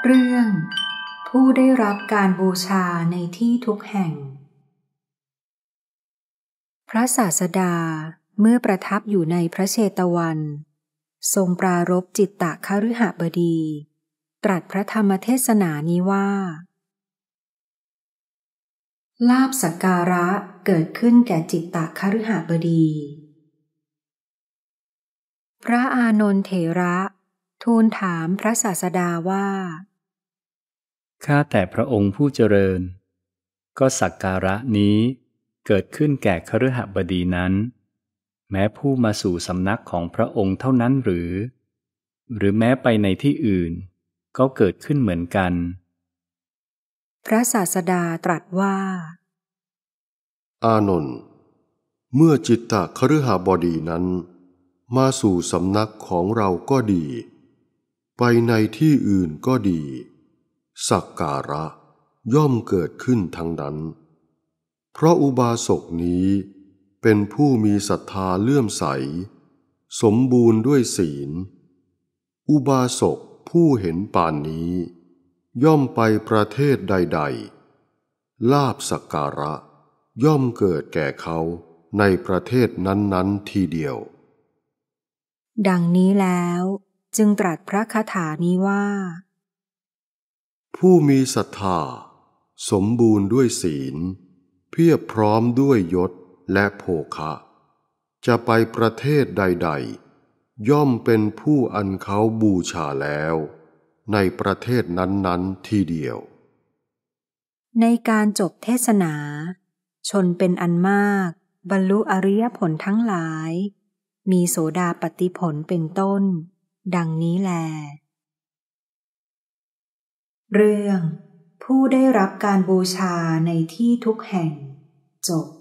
เรื่องผู้ได้รับการบูชาในที่ทุกแห่งพระศาสดาเมื่อประทับอยู่ในพระเชตวันทรงปรารภจิตตคฤหบดีตรัสพระธรรมเทศนานี้ว่าลาภสักการะเกิดขึ้นแก่จิตตคฤหบดีพระอานนท์เถระทูลถามพระศาสดาว่าข้าแต่พระองค์ผู้เจริญก็สักการะนี้เกิดขึ้นแก่คฤหบดีนั้นแม้ผู้มาสู่สำนักของพระองค์เท่านั้นหรือแม้ไปในที่อื่นก็เกิดขึ้นเหมือนกันพระศาสดาตรัสว่าอานนท์เมื่อจิตตคฤหบดีนั้นมาสู่สำนักของเราก็ดีไปในที่อื่นก็ดีสักการะย่อมเกิดขึ้นทั้งนั้นเพราะอุบาสกนี้เป็นผู้มีศรัทธาเลื่อมใสสมบูรณ์ด้วยศีลอุบาสกผู้เห็นป่านนี้ย่อมไปประเทศใดๆลาภสักการะย่อมเกิดแก่เขาในประเทศนั้นๆทีเดียวดังนี้แล้วจึงตรัสพระคาถานี้ว่าผู้มีศรัทธาสมบูรณ์ด้วยศีลเพียบพร้อมด้วยยศและโภคะจะไปประเทศใดๆย่อมเป็นผู้อันเขาบูชาแล้วในประเทศนั้นๆทีเดียวในการจบเทศนาชนเป็นอันมากบรรลุอริยผลทั้งหลายมีโสดาปัตติผลเป็นต้นดังนี้แลเรื่องผู้ได้รับการบูชาในที่ทุกแห่งจบ